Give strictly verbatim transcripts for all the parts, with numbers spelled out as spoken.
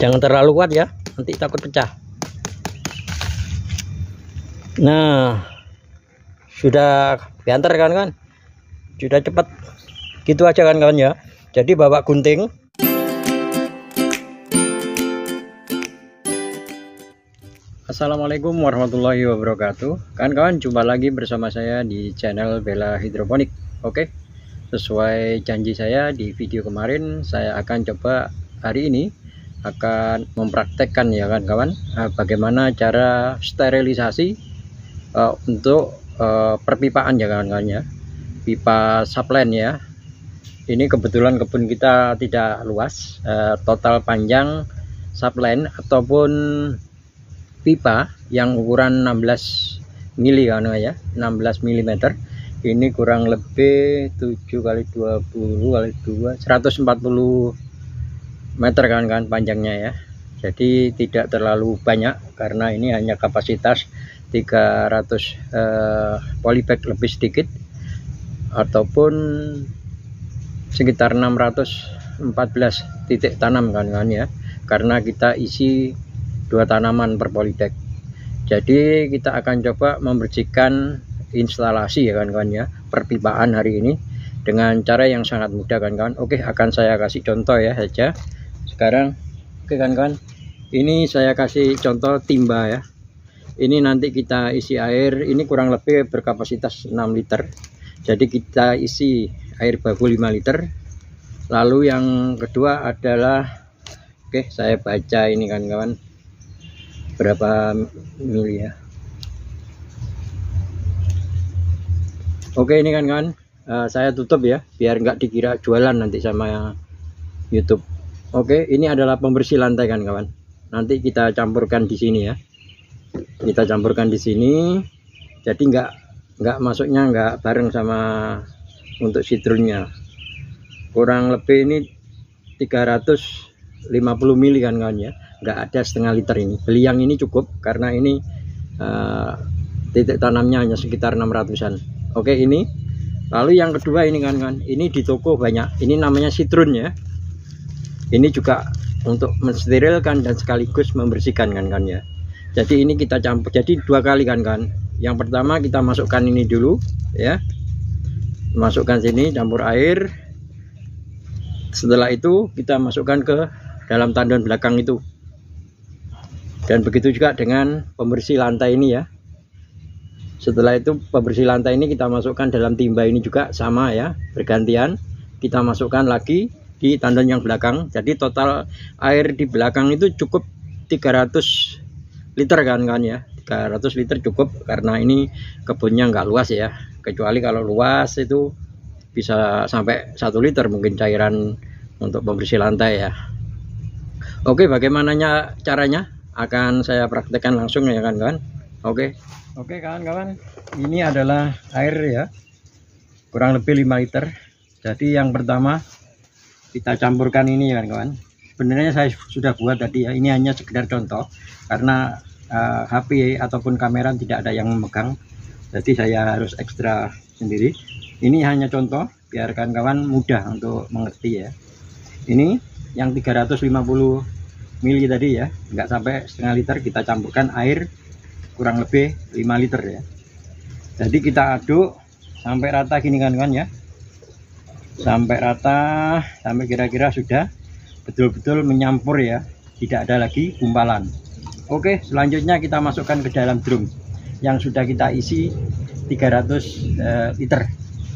jangan terlalu kuat ya, nanti takut pecah. Nah, sudah diantar kan kan, sudah cepat gitu aja kan kawan ya. Jadi bawa gunting. Assalamualaikum warahmatullahi wabarakatuh. Kawan-kawan, jumpa lagi bersama saya di channel Bella Hidroponik. Oke, sesuai janji saya di video kemarin, saya akan coba hari ini akan mempraktekkan ya kan kawan, bagaimana cara sterilisasi uh, untuk uh, perpipaan ya kawan-kawan ya, pipa subline ya. Ini kebetulan kebun kita tidak luas, uh, total panjang subline ataupun pipa yang ukuran enam belas mili kan ya, enam belas milimeter. Ini kurang lebih tujuh kali dua puluh kali dua, seratus empat puluh meter kan kan panjangnya ya. Jadi tidak terlalu banyak karena ini hanya kapasitas tiga ratus eh, polybag lebih sedikit, ataupun sekitar enam ratus empat belas titik tanam kan kan ya, karena kita isi dua tanaman per polybag. Jadi kita akan coba membersihkan instalasi ya kan kawan ya, perpipaan hari ini dengan cara yang sangat mudah kan kawan. Oke, akan saya kasih contoh ya saja sekarang. Oke kan kawan, ini saya kasih contoh timba ya. Ini nanti kita isi air, ini kurang lebih berkapasitas enam liter. Jadi kita isi air baku lima liter. Lalu yang kedua adalah, oke saya baca ini kan kawan, berapa mili ya. Oke ini kan kawan, uh, saya tutup ya biar nggak dikira jualan nanti sama YouTube. Oke, ini adalah pembersih lantai kan kawan. Nanti kita campurkan di sini ya. Kita campurkan di sini. Jadi nggak nggak masuknya nggak bareng sama untuk citrunnya. Kurang lebih ini tiga ratus lima puluh mili kan kawan ya. Nggak ada setengah liter ini. Beli yang ini cukup karena ini uh, titik tanamnya hanya sekitar enam ratusan. Oke ini. Lalu yang kedua ini kan kan. Ini di toko banyak. Ini namanya citrun ya. Ini juga untuk mensterilkan dan sekaligus membersihkan kan kan ya. Jadi ini kita campur, jadi dua kali kan kan. Yang pertama kita masukkan ini dulu ya, masukkan sini, campur air. Setelah itu kita masukkan ke dalam tandon belakang itu. Dan begitu juga dengan pembersih lantai ini ya. Setelah itu pembersih lantai ini kita masukkan dalam timba ini juga sama ya, bergantian. Kita masukkan lagi di tandon yang belakang. Jadi total air di belakang itu cukup tiga ratus liter kan kan ya. tiga ratus liter cukup karena ini kebunnya nggak luas ya. Kecuali kalau luas itu bisa sampai satu liter mungkin cairan untuk pembersih lantai ya. Oke, bagaimana caranya akan saya praktekkan langsung ya kan kawan. Oke. Oke kawan-kawan, ini adalah air ya. Kurang lebih lima liter. Jadi yang pertama kita campurkan ini ya kawan. Sebenarnya saya sudah buat tadi ya, ini hanya sekedar contoh karena uh, H P ataupun kamera tidak ada yang memegang, jadi saya harus ekstra sendiri. Ini hanya contoh biar kawan-kawan mudah untuk mengerti ya. Ini yang tiga ratus lima puluh mili tadi ya, nggak sampai setengah liter, kita campurkan air kurang lebih lima liter ya. Jadi kita aduk sampai rata gini kan kawan ya, sampai rata, sampai kira-kira sudah betul-betul menyampur ya, tidak ada lagi gumpalan. Oke, selanjutnya kita masukkan ke dalam drum yang sudah kita isi tiga ratus eh, liter.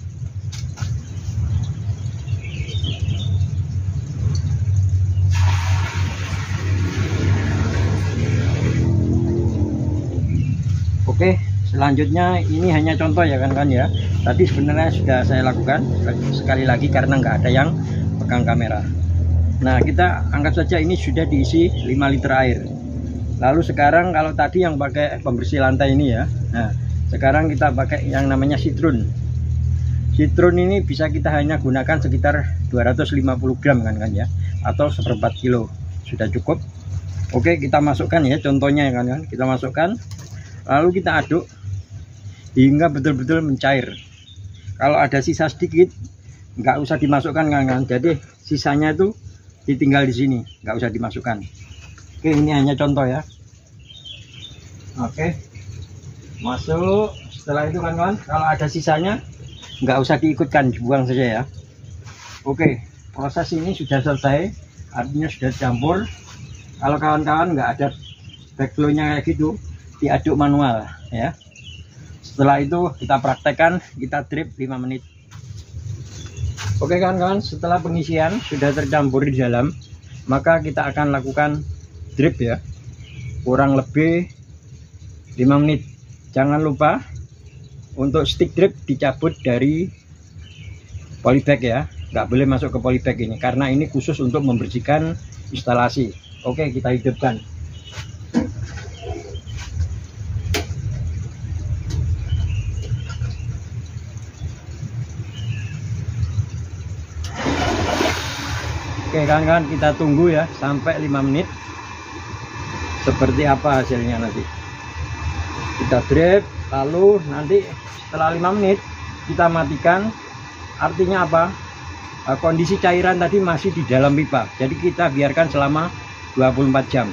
Oke, selanjutnya ini hanya contoh ya kan kan ya. Tadi sebenarnya sudah saya lakukan sekali lagi karena nggak ada yang pegang kamera. Nah, kita anggap saja ini sudah diisi lima liter air. Lalu sekarang kalau tadi yang pakai pembersih lantai ini ya, nah sekarang kita pakai yang namanya citrun. Citrun ini bisa kita hanya gunakan sekitar dua ratus lima puluh gram kan kan ya, atau seperempat kilo sudah cukup. Oke, kita masukkan ya contohnya ya kan kan. Kita masukkan, lalu kita aduk hingga betul-betul mencair. Kalau ada sisa sedikit nggak usah dimasukkan kan kan. Jadi sisanya itu ditinggal di sini, nggak usah dimasukkan. Oke, ini hanya contoh ya. Oke, masuk. Setelah itu kan kawan, kalau ada sisanya nggak usah diikutkan, dibuang saja ya. Oke, proses ini sudah selesai, artinya sudah campur. Kalau kawan-kawan nggak ada backflow-nya kayak gitu, diaduk manual ya. Setelah itu kita praktekkan, kita drip lima menit. Oke kawan-kawan, setelah pengisian sudah tercampur di dalam, maka kita akan lakukan drip ya, kurang lebih lima menit. Jangan lupa untuk stick drip dicabut dari polybag ya, nggak boleh masuk ke polybag ini, karena ini khusus untuk membersihkan instalasi. Oke, kita hidupkan. Oke kawan-kawan, kita tunggu ya sampai lima menit. Seperti apa hasilnya nanti. Kita drip, lalu nanti setelah lima menit kita matikan. Artinya apa? Kondisi cairan tadi masih di dalam pipa, jadi kita biarkan selama dua puluh empat jam.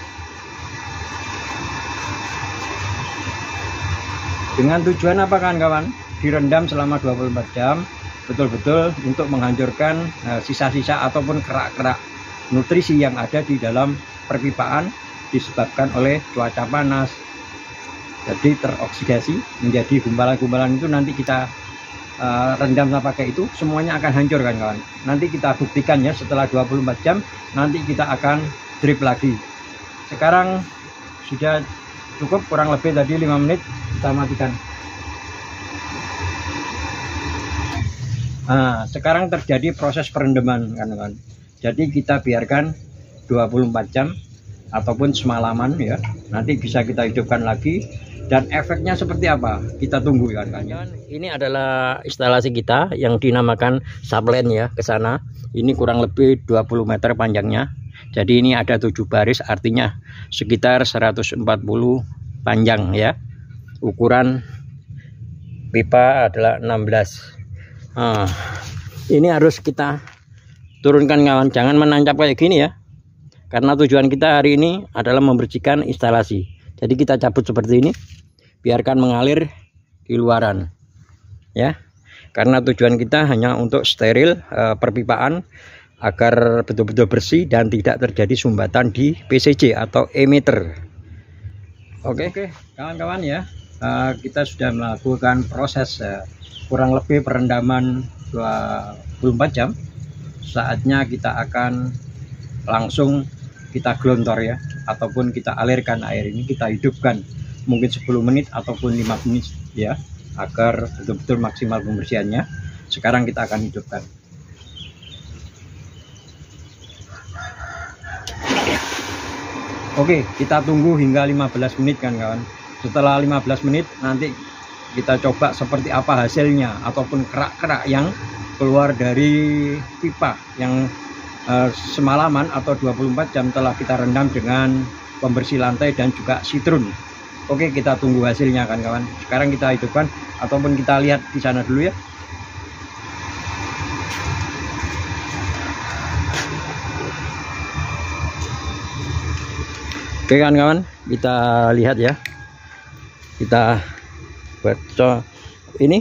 Dengan tujuan apa kawan-kawan? Direndam selama dua puluh empat jam, betul-betul untuk menghancurkan sisa-sisa uh, ataupun kerak-kerak nutrisi yang ada di dalam perpipaan disebabkan oleh cuaca panas. Jadi teroksidasi menjadi gumpalan-gumpalan, itu nanti kita uh, rendam sama pakai itu, semuanya akan hancur kan kawan. Nanti kita buktikan ya, setelah dua puluh empat jam nanti kita akan drip lagi. Sekarang sudah cukup, kurang lebih tadi lima menit, kita matikan. Nah, sekarang terjadi proses perendaman kan kawan. Jadi kita biarkan dua puluh empat jam ataupun semalaman ya. Nanti bisa kita hidupkan lagi, dan efeknya seperti apa kita tunggu kan kawan. Ini adalah instalasi kita yang dinamakan subline ya, ke sana. Ini kurang lebih dua puluh meter panjangnya. Jadi ini ada tujuh baris, artinya sekitar seratus empat puluh panjang ya. Ukuran pipa adalah enam belas. Nah, ini harus kita turunkan kawan, jangan menancap kayak gini ya, karena tujuan kita hari ini adalah membersihkan instalasi. Jadi kita cabut seperti ini, biarkan mengalir di luaran ya, karena tujuan kita hanya untuk steril e, perpipaan agar betul-betul bersih dan tidak terjadi sumbatan di P C C atau emitter. Oke oke kawan-kawan ya, e, kita sudah melakukan proses e, kurang lebih perendaman dua puluh empat jam. Saatnya kita akan langsung kita gelontor ya, ataupun kita alirkan air ini, kita hidupkan mungkin sepuluh menit ataupun lima menit ya, agar betul-betul maksimal pembersihannya. Sekarang kita akan hidupkan. Oke, kita tunggu hingga lima belas menit kan kawan. Setelah lima belas menit nanti kita coba seperti apa hasilnya, ataupun kerak-kerak yang keluar dari pipa yang uh, semalaman atau dua puluh empat jam telah kita rendam dengan pembersih lantai dan juga sitrun. Oke, kita tunggu hasilnya kan kawan. Sekarang kita hidupkan ataupun kita lihat di sana dulu ya. Oke kan kawan, kita lihat ya. Kita baca ini,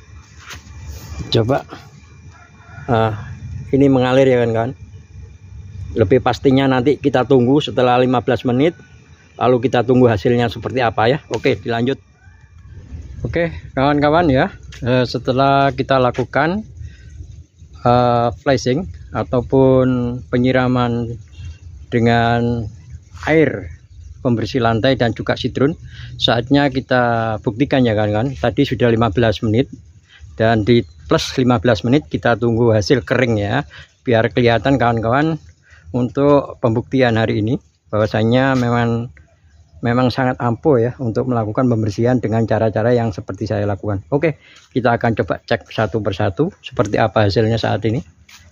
coba uh, ini mengalir ya kan kawan. Lebih pastinya nanti kita tunggu setelah lima belas menit, lalu kita tunggu hasilnya seperti apa ya. Oke, dilanjut. Oke kawan-kawan ya, uh, setelah kita lakukan uh, flashing ataupun penyiraman dengan air pembersih lantai dan juga sitrun, saatnya kita buktikan ya kan kan. Tadi sudah lima belas menit, dan di plus lima belas menit kita tunggu hasil kering ya, biar kelihatan kawan-kawan untuk pembuktian hari ini bahwasanya memang memang sangat ampuh ya untuk melakukan pembersihan dengan cara-cara yang seperti saya lakukan. Oke, kita akan coba cek satu persatu seperti apa hasilnya saat ini.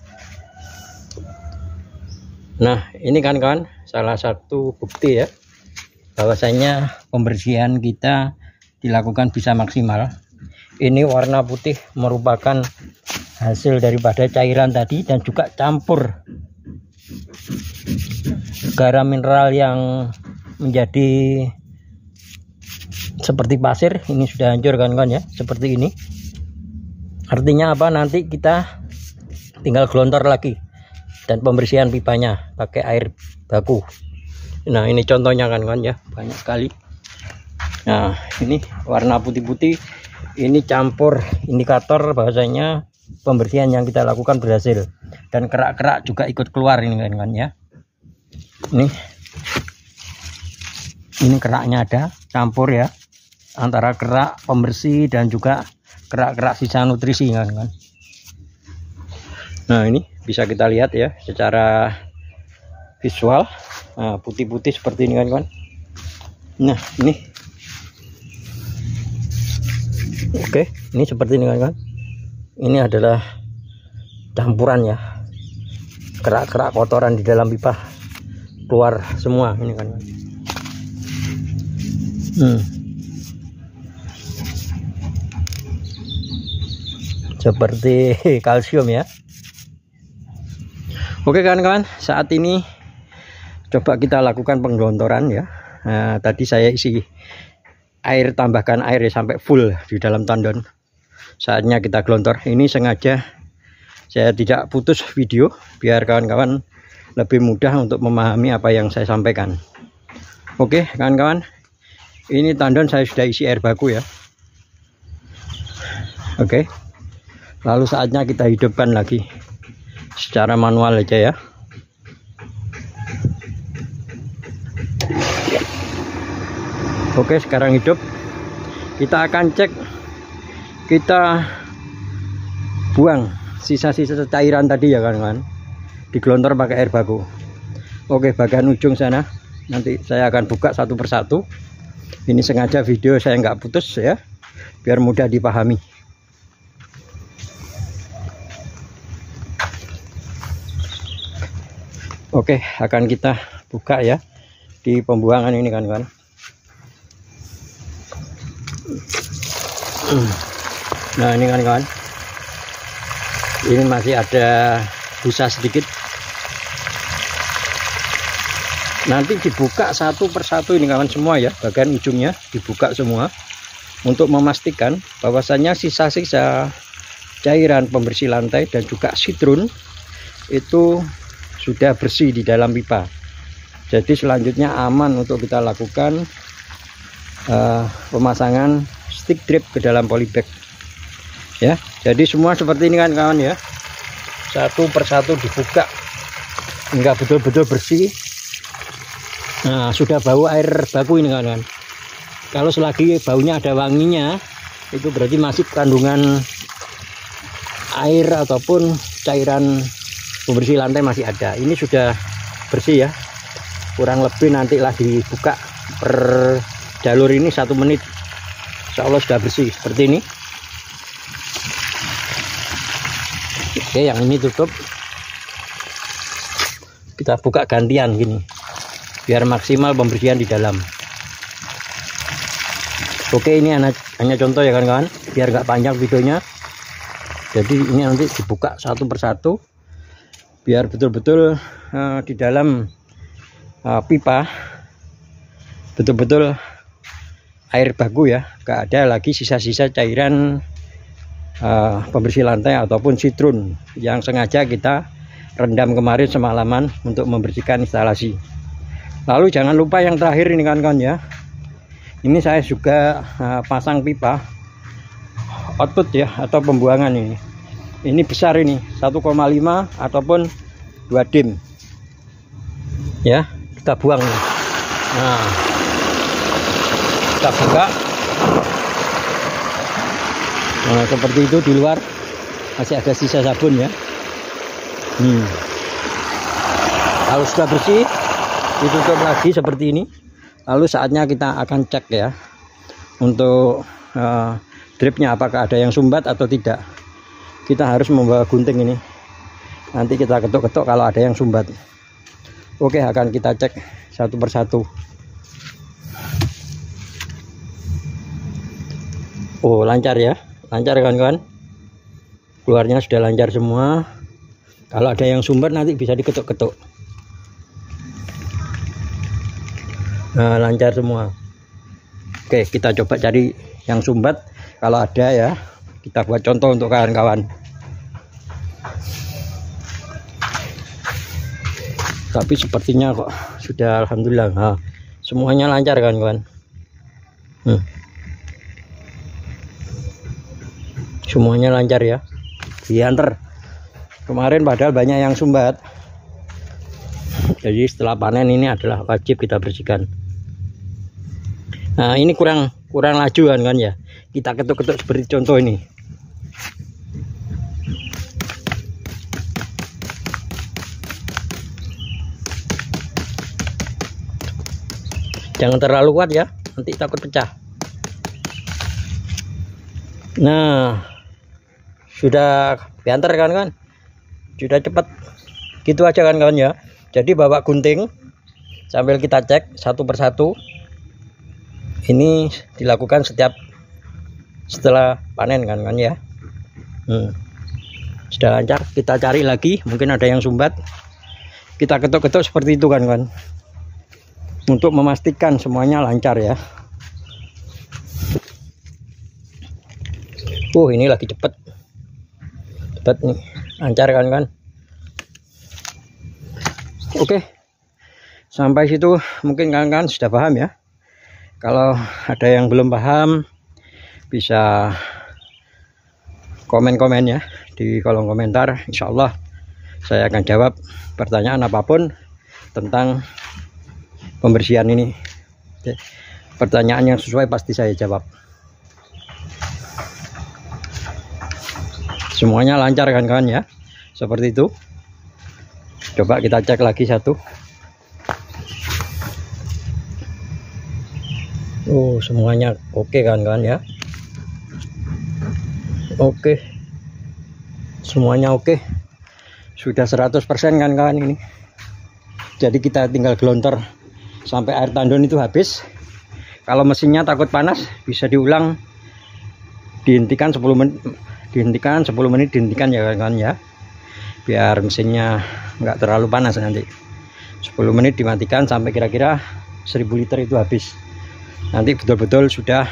Nah, ini kan kawan, salah satu bukti ya bahwasanya pembersihan kita dilakukan bisa maksimal. Ini warna putih merupakan hasil daripada cairan tadi dan juga campur garam mineral yang menjadi seperti pasir ini sudah hancur kawan-kawan ya, seperti ini. Artinya apa? Nanti kita tinggal gelontor lagi dan pembersihan pipanya pakai air baku. Nah ini contohnya kawan-kawan ya, banyak sekali. Nah ini warna putih-putih, ini campur indikator bahwasanya pembersihan yang kita lakukan berhasil, dan kerak-kerak juga ikut keluar ini kawan-kawan ya. Ini ini keraknya ada campur ya, antara kerak pembersih dan juga kerak-kerak sisa nutrisi kawan-kawan. Nah ini bisa kita lihat ya secara visual, nah, putih-putih seperti ini kawan-kawan. Nah ini oke, ini seperti ini kawan-kawan. Ini adalah campuran ya, kerak-kerak kotoran di dalam pipa keluar semua ini kan. Hmm. Seperti kalsium ya. Oke kawan-kawan, saat ini coba kita lakukan penggelontoran ya. Nah, tadi saya isi air, tambahkan air ya, sampai full di dalam tandon. Saatnya kita gelontor. Ini sengaja saya tidak putus video biar kawan-kawan lebih mudah untuk memahami apa yang saya sampaikan. Oke kawan-kawan, ini tandon saya sudah isi air baku ya. Oke, lalu saatnya kita hidupkan lagi secara manual aja ya. Oke, sekarang hidup. Kita akan cek, kita buang sisa-sisa cairan tadi ya kawan-kawan, digelontor pakai air baku. Oke, bagian ujung sana nanti saya akan buka satu persatu. Ini sengaja video saya nggak putus ya, biar mudah dipahami. Oke, akan kita buka ya di pembuangan ini kawan-kawan. Nah ini kawan-kawan, ini masih ada busa sedikit. Nanti dibuka satu persatu ini kawan semua ya, bagian ujungnya dibuka semua untuk memastikan bahwasannya sisa-sisa cairan pembersih lantai dan juga sitron itu sudah bersih di dalam pipa. Jadi selanjutnya aman untuk kita lakukan uh, pemasangan stick drip ke dalam polybag ya. Jadi semua seperti ini kan kawan ya, satu persatu dibuka hingga betul-betul bersih. Nah sudah bau air baku ini kawan-kawan. Kalau selagi baunya ada wanginya, itu berarti masih kandungan air ataupun cairan pembersih lantai masih ada. Ini sudah bersih ya, kurang lebih nantilah dibuka per jalur ini satu menit, insya Allah sudah bersih seperti ini. Oke, yang ini tutup, kita buka gantian gini biar maksimal pembersihan di dalam. Oke, ini hanya, hanya contoh ya kawan-kawan, biar nggak panjang videonya. Jadi ini nanti dibuka satu persatu biar betul-betul uh, di dalam uh, pipa betul-betul air baku ya, nggak ada lagi sisa-sisa cairan uh, pembersih lantai ataupun sitron yang sengaja kita rendam kemarin semalaman untuk membersihkan instalasi. Lalu jangan lupa yang terakhir ini kawan-kawan ya, ini saya juga uh, pasang pipa output ya atau pembuangan ini. Ini besar ini satu koma lima ataupun dua dim ya, kita buang nih. Nah kita buka, nah seperti itu. Di luar masih ada sisa sabun ya. hmm. Kalau sudah bersih ditutup lagi seperti ini. Lalu saatnya kita akan cek ya untuk uh, dripnya apakah ada yang sumbat atau tidak. Kita harus membawa gunting ini, nanti kita ketuk-ketuk kalau ada yang sumbat. Oke, akan kita cek satu persatu. Oh lancar ya, lancar kawan-kawan, keluarnya sudah lancar semua. Kalau ada yang sumbat nanti bisa diketuk-ketuk. Nah, lancar semua. Oke, kita coba cari yang sumbat. Kalau ada ya, kita buat contoh untuk kawan-kawan. Tapi sepertinya kok sudah alhamdulillah. Nah, semuanya lancar kan kawan. Hmm. Semuanya lancar ya. Diantar. Kemarin padahal banyak yang sumbat. Jadi setelah panen ini adalah wajib kita bersihkan. Nah, ini kurang kurang laju kan kan ya. Kita ketuk-ketuk seperti contoh ini. Jangan terlalu kuat ya, nanti takut pecah. Nah, sudah diantar kan kan, sudah cepat. Gitu aja kan kawan ya. Jadi bawa gunting sambil kita cek satu persatu. Ini dilakukan setiap setelah panen kan kan ya. Hmm. Sudah lancar, kita cari lagi, mungkin ada yang sumbat. Kita ketuk-ketuk seperti itu kan kan. Untuk memastikan semuanya lancar ya. Uh, ini lagi cepet. Cepet nih, lancar kan kan. Oke, sampai situ mungkin kawan-kawan sudah paham ya. Kalau ada yang belum paham, bisa komen-komen ya di kolom komentar. Insya Allah saya akan jawab pertanyaan apapun tentang pembersihan ini. Oke. Pertanyaan yang sesuai pasti saya jawab. Semuanya lancar kan kawan ya, seperti itu. Coba kita cek lagi satu. Oh, semuanya oke kan kawan ya. Oke, semuanya oke. Sudah seratus persen kan kawan ini. Jadi kita tinggal gelontor sampai air tandon itu habis. Kalau mesinnya takut panas, bisa diulang, dihentikan sepuluh menit, dihentikan sepuluh menit, dihentikan ya kan ya, biar mesinnya nggak terlalu panas nanti. Sepuluh menit dimatikan sampai kira-kira seribu liter itu habis. Nanti betul-betul sudah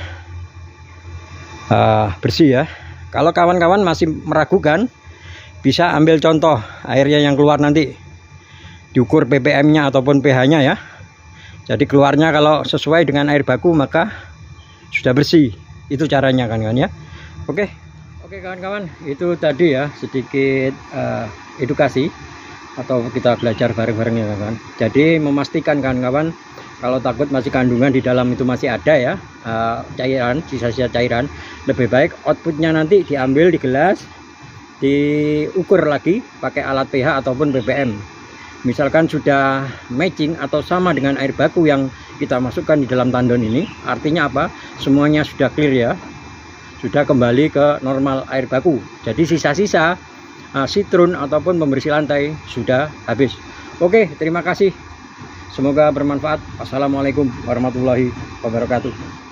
uh, bersih ya. Kalau kawan-kawan masih meragukan, bisa ambil contoh airnya yang keluar nanti, diukur P P M-nya ataupun pH-nya ya. Jadi keluarnya kalau sesuai dengan air baku maka sudah bersih. Itu caranya kan kan ya. Oke. Oke kawan-kawan, itu tadi ya sedikit uh, edukasi atau kita belajar bareng-bareng ya kawan. Jadi memastikan kawan-kawan kalau takut masih kandungan di dalam itu masih ada ya uh, cairan, sisa-sisa cairan, lebih baik outputnya nanti diambil di gelas, diukur lagi pakai alat pH ataupun B P M. Misalkan sudah matching atau sama dengan air baku yang kita masukkan di dalam tandon ini, artinya apa? Semuanya sudah clear ya, sudah kembali ke normal air baku. Jadi sisa-sisa uh, sitrun ataupun pembersih lantai sudah habis. Oke, terima kasih. Semoga bermanfaat. Wassalamualaikum warahmatullahi wabarakatuh.